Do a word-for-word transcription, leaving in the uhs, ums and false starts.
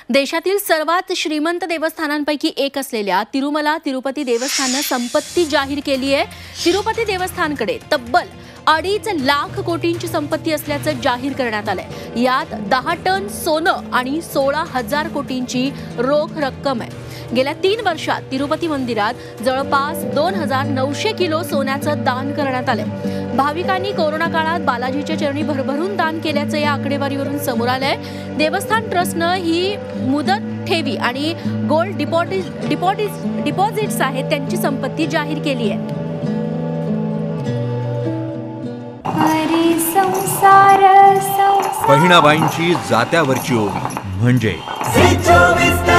देशातील सर्वात श्रीमंत देवस्थानांपैकी एक असलेल्या तिरुमला तिरुपती देवस्थानने संपत्ती जाहीर केली आहे। तिरुपती देवस्थानकडे तब्बल अडीच लाख कोटींची संपत्ती असल्याचं जाहीर करण्यात आलंय। यात दहा टन सोनं आणि सोळा हजार कोटींची रोख रक्कम आहे। गेल्या तीन वर्षात तिरुपती मंदिरात जवळपास दोन हजार नऊशे किलो सोन्याचं दान करण्यात आलंय। भाविकांनी कोरोना काळात बालाजीच्या चरणी भरभरून दान केल्याचं या आकडेवारीवरून समोर आलंय। देवस्थान ट्रस्टनं ही मुदत ठेवी आणि गोल्ड डिपॉझिट डिपॉझिट डिपॉझिट्स आहेत त्यांची संपत्ती जाहीर केली आहे। बहिणाबाईंची जात्यावरची ओवी म्हणजे